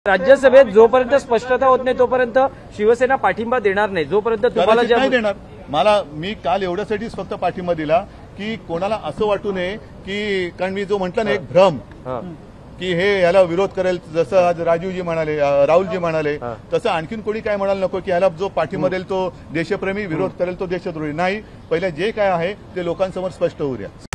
राज्यसभेत जोपर्यंत स्पष्टता होत नाही तोपर्यंत शिवसेना पाठिंबा देणार नाही, जोपर्यंत तुम्हाला नाही देणार। मी काल एवढ्यासाठीच फक्त पाठिंबा दिला की कोणाला असं वाटू नये की, कारण मी जो म्हटलं ना एक भ्रम की हे याला विरोध करेल, जसं आज राजीवजी म्हणाले, राहुलजी म्हणाले, तसं आणखीन कोणी काय म्हणायला नको की याला जो पाठिंबा देईल तो देशप्रेमी, विरोध करेल तो देशद्रोही। नाही, पहिले जे काय आहे ते लोकांसमोर स्पष्ट होऊ द्या।